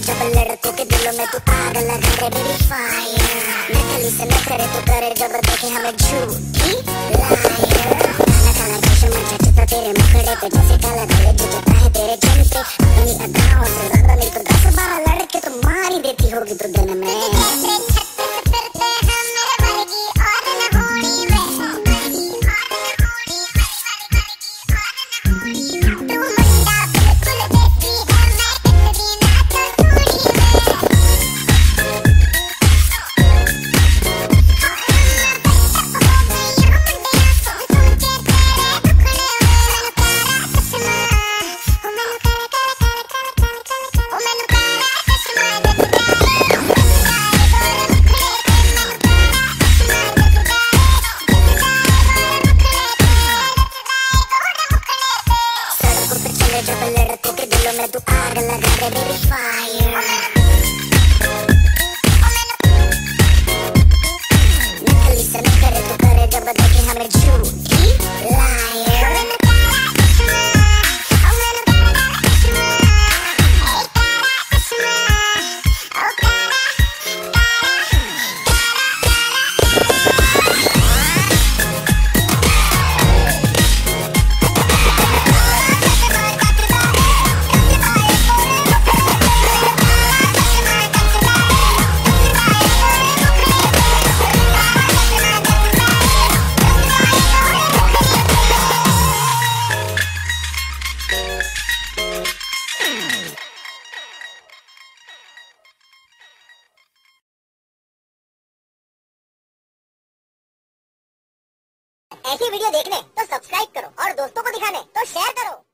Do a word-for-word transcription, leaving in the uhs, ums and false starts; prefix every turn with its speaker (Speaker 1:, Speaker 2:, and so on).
Speaker 1: जब लड़कों के दिलों में तू आग लगा दे बेबी फायर। नकली से न करे तो करे जब देखे हमें झूठी लायर। काला काला चश्मा जचता तेरे मुखड़े पे जैसे काला काले जचता है तेरे चेहरे पे। अपनी अदाओं से ज्यादा नहीं तो दस बारह लड़के तो मार ही देती होगी तू दिन में। जब लड़कों के दिलों में तू आग लगा दे बेबी फायर। नकली से न करे तो करे जब देखे हमें झूठी लायर। ऐसी वीडियो देखने तो सब्सक्राइब करो और दोस्तों को दिखाने तो शेयर करो।